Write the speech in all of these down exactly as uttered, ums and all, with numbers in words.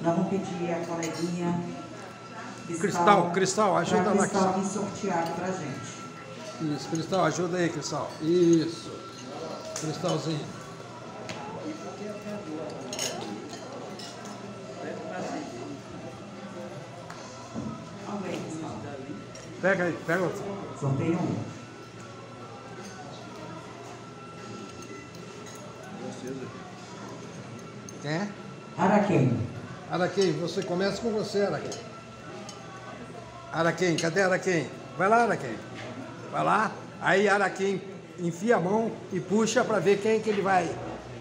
Vamos pedir a coleguinha Cristal, Cristal, ajuda lá, Cristal. Cristal. vir sortear pra gente. Isso, Cristal, ajuda aí, Cristal. Isso. Cristalzinho. Vamos ver, Cristal. Pega aí, pega o... Sorteio um. Quem é? Araquém. Araquém, você começa com você, Araquém. Araquém, cadê Araquém? Vai lá, Araquém. Vai lá. Aí Araquém enfia a mão e puxa para ver quem que ele vai.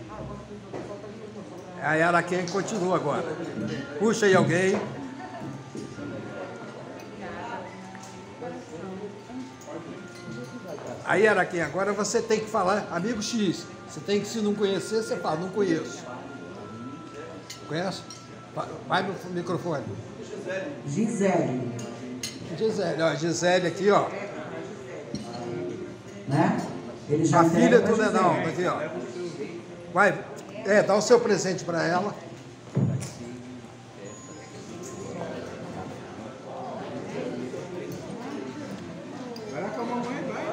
Aí Araquém continua agora. Puxa aí alguém. Aí, Araquém, agora você tem que falar, amigo X. Você tem que, se não conhecer, você fala, não conheço. Conhece? Vai no microfone. Gisele. Gisele, ó, Gisele aqui, ó. Né? Ele já A filha entrega do pra Nenão, Gisele. aqui, ó. Vai, é, dá o seu presente para ela. Vai lá com a mamãe, vai.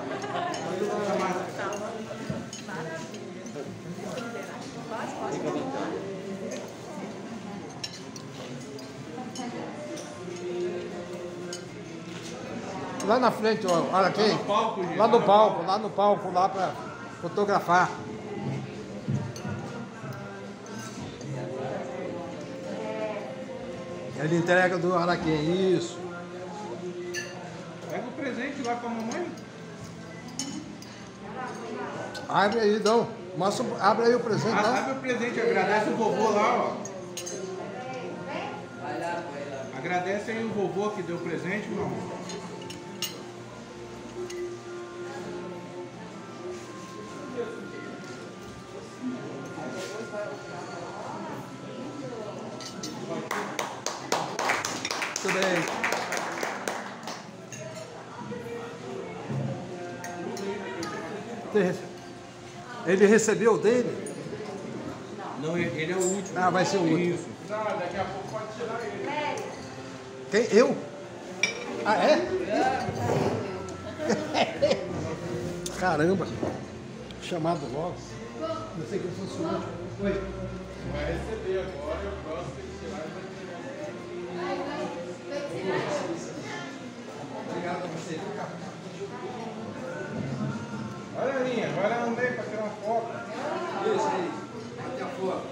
Lá na frente, ó, olha aqui. Lá no palco, lá no palco, lá para fotografar. Ele entrega do Araquém, isso. Pega o presente lá com a mamãe. Abre aí, não. Mostra, abre aí o presente, Ah, tá? abre o presente, agradece o vovô lá, ó. Agradece aí o vovô que deu o presente, meu amor. Tudo bem. Ele recebeu dele? Não, ele é o último. Ah, vai ser o último. Isso. Não, daqui a pouco pode tirar ele. Quem? Eu? Ah, é? Caramba. Chamado logo. Não sei que eu fosse o último. Oi. Vai receber agora e o próximo tem que tirar e vai tirar. Obrigado a você. Olha, Aninha, vai lá no meio para tirar uma foto. Isso aí. Até a foto.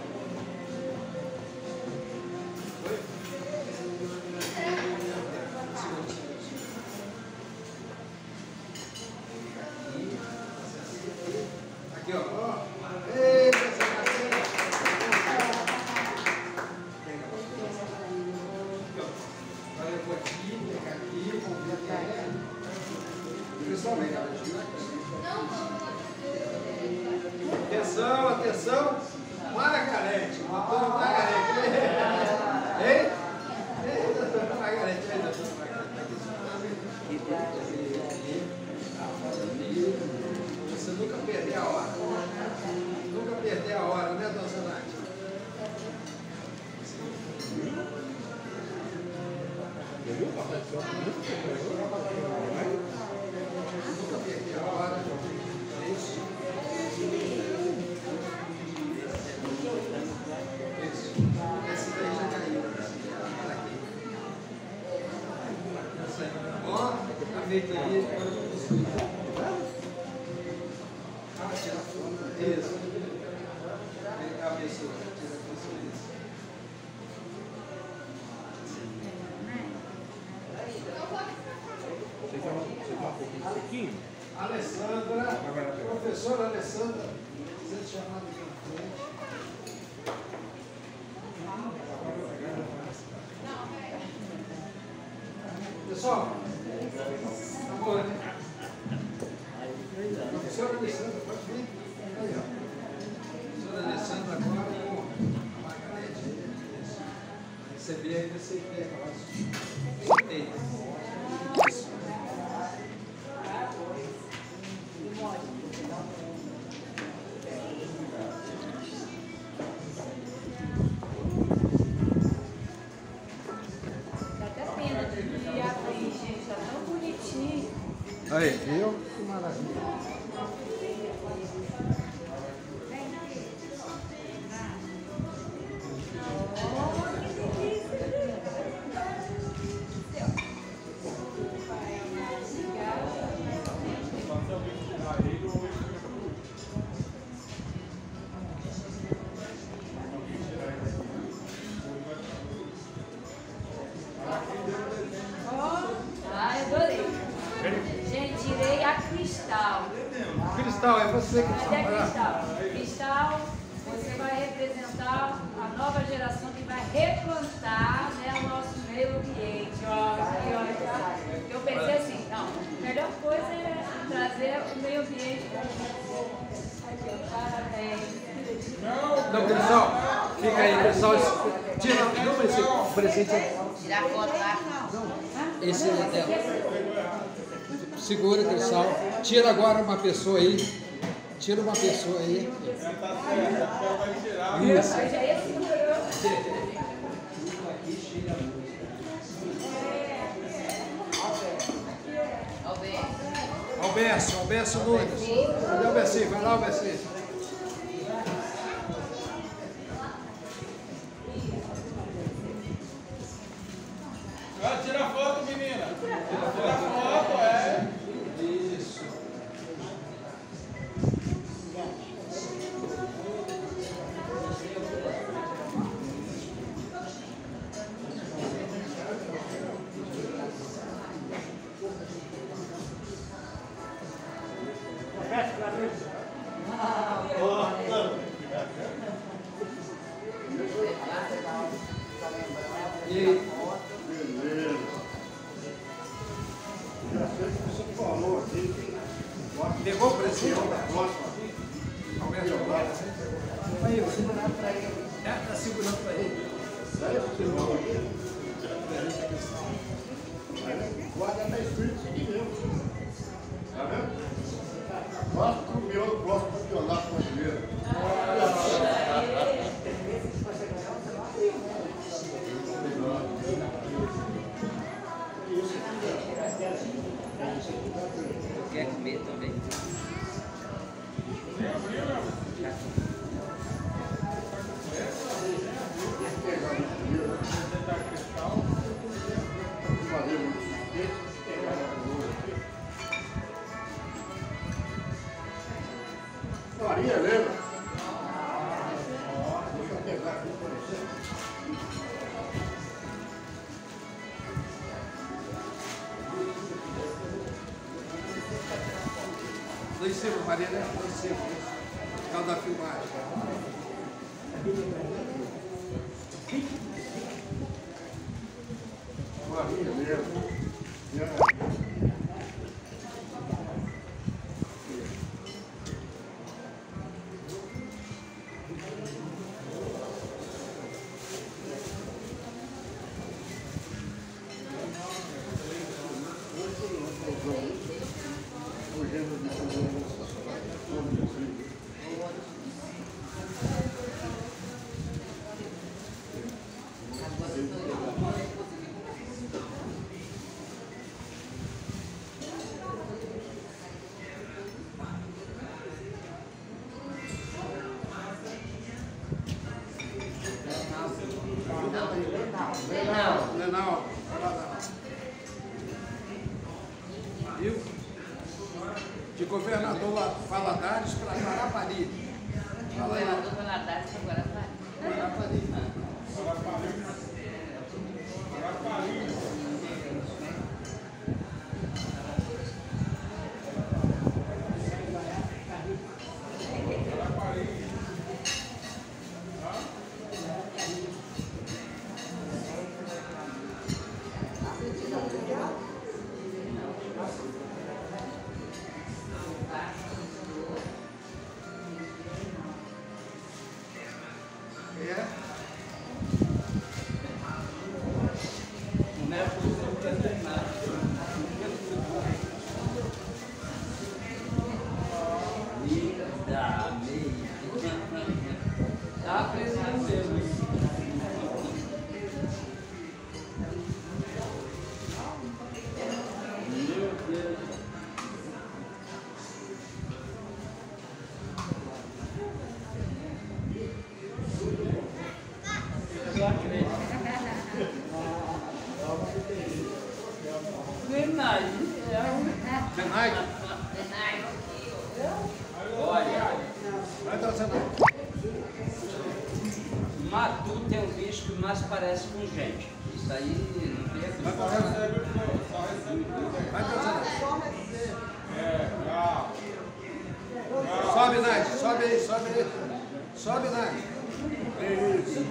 Aqui, ó. Eita, essa caceta. Pega. Agora eu vou aqui, pegar aqui, vou ver aqui. Pessoal, vem cá. Atenção, atenção. Margarete, doutora Margarete. Hein? Ei, doutora Margarete. Ei, doutora Margarete. Você nunca perdeu a hora. Nunca perdeu a hora, né, dona Nath? Nunca perdeu a hora. Isso. Isso. Essa daí já caiu. Olha aqui. Essa aí. Ó, tá feito aí. Ah, tira a foto. Isso. Vem cá, pessoa. Tira a pessoa. Isso. Você quer um pouquinho? Alessandra, professora Alessandra, sendo chamada aqui na frente. Pessoal, tá bom, né? Professora Alessandra, pode vir. Aí, ó. Professora Alessandra agora com a Margarete. Receber aí desse pé, ó. Sorteio. Isso. Cristal, é você, Mas Cristal. é Vai lá. Cristal. Cristal, você vai representar a nova geração que vai replantar, né, o nosso meio ambiente. Ó, aqui, ó, tá? Eu pensei assim, não, a melhor coisa é trazer o meio ambiente para aqui, ó, parabéns. Não, Cristal, fica aí, Cristal. Tira, não, esse presente aí. Tirar foto lá. Esse é dela. Segura, Cristal. Tira agora uma pessoa aí. Tira uma pessoa aí. Isso. Mas é esse número. Alberto, Alberto Nunes. Cadê o Alberto? Vai lá, Alberto. Ah, tira a foto, menina. Tira a foto, é. Isso. E aí? Beleza. Já sei que você falou aqui. Pegou o presente? Próxima. Alberto, Alberto. Aí, você segurando para ele. É, tá segurando para ele. Guarda na escrito isso aqui mesmo. Tá vendo? Próximo campeão, próximo campeonato brasileiro. Quer comer também? Fazer um suspeito, pegar a luz aqui. Farinha, lembra? Deixa eu pegar aqui para você. Lá em cima, Maria, né? Lá em cima. Por causa da filmagem. Farinha mesmo. Não. Lenal, viu? De governador Valadares para Guarapari. Fala aí. Governador Valadares para Guarapari. Guarapari. É. Não é possível fazer nada. Linda, meia. Tá precisando mesmo. Meu Deus. Eu acredito. Verdade. Senai. Olha, Vai dar o Senai. matuto é um bicho que mais parece com gente. Isso aí não tem Vai dar o Senai. Vai dar o Senai. É, calma. Sobe, Nath, sobe aí, sobe aí. Sobe, Nath. Isso.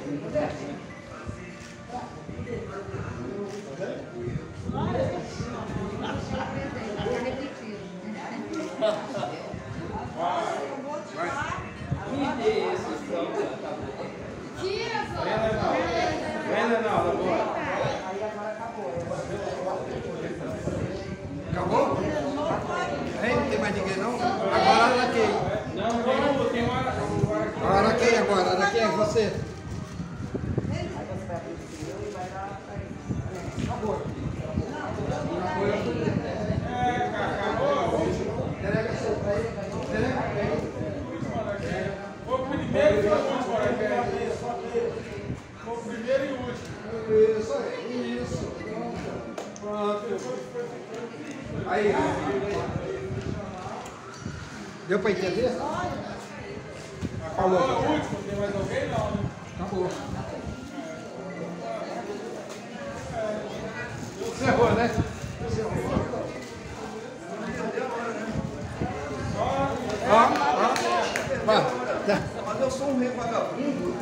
Vem, Lenaldo, agora. Acabou? Hein? Não tem mais ninguém não? Agora a Ana Key. Não, tem, tem uma... A Ana Key agora, a Ana Key é você. Foi o primeiro e o último. Foi o primeiro e o último. Isso aí, isso. Pronto. Aí. Deu para entender? Acabou o último, tem mais alguém? Não, né? Acabou. Encerrou, né? Ó, ó. Vai. Mas eu sou um meio vagabundo.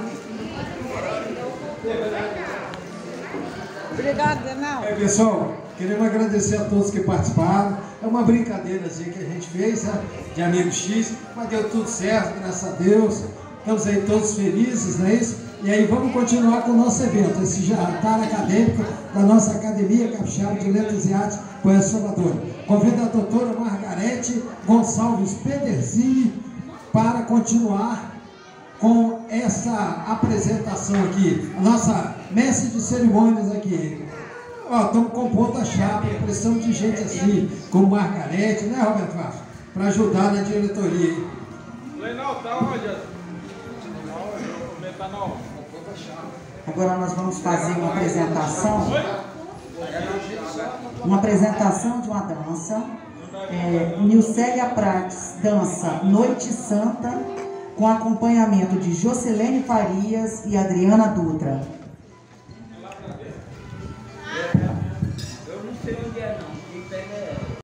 Obrigada, Denal. É, pessoal, queremos agradecer a todos que participaram. É uma brincadeira assim, que a gente fez, né, de Amigo X, mas deu tudo certo, graças a Deus. Estamos aí todos felizes, não é isso? E aí vamos continuar com o nosso evento, esse jantar acadêmico da nossa Academia Capixaba de Letras e Artes Poesia Salvador. Convido a doutora Margarete Gonçalves Pederzini para continuar com essa apresentação aqui. A nossa mestre de cerimônias aqui. Ó, estamos compondo a chapa, precisamos de gente assim, como Margarete, né, Roberto Vasco? Para ajudar na diretoria. Lenal, tá onde? O metanol. Agora nós vamos fazer uma apresentação, uma apresentação de uma dança. É, Nilcélia Prates dança Noite Santa, com acompanhamento de Jocelene Farias e Adriana Dutra. Eu não sei onde é não, quem pega é ela.